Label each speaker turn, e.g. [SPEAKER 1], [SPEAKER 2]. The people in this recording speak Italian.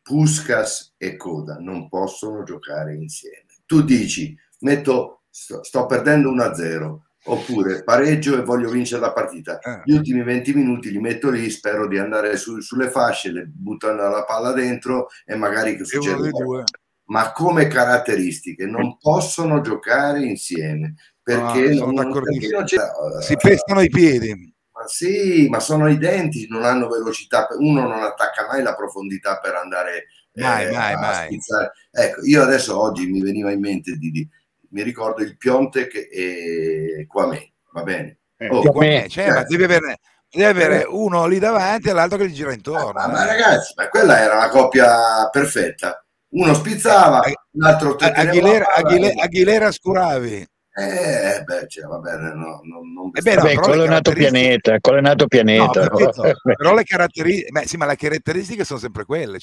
[SPEAKER 1] Puskás e Coda non possono giocare insieme. Tu dici, sto perdendo 1-0, oppure pareggio e voglio vincere la partita. Gli ultimi 20 minuti li metto lì, spero di andare sulle fasce, le buttano la palla dentro e magari che succede qualcosa. Ma come caratteristiche non possono giocare insieme, perché
[SPEAKER 2] si pestano i piedi.
[SPEAKER 1] Ma sì, ma sono identici, non hanno velocità, uno non attacca mai la profondità per andare a spizzare. Ecco, io adesso oggi mi veniva in mente mi ricordo il Piontek e Quamé, va bene?
[SPEAKER 2] Ma deve avere uno lì davanti e l'altro che gli gira intorno.
[SPEAKER 1] Ma ragazzi, ma quella era la coppia perfetta. Uno spizzava, l'altro
[SPEAKER 2] Aguilera Scuravi.
[SPEAKER 1] Va bene,
[SPEAKER 3] quello è nato pianeta.
[SPEAKER 2] No, però le caratteristiche, ma le caratteristiche sono sempre quelle.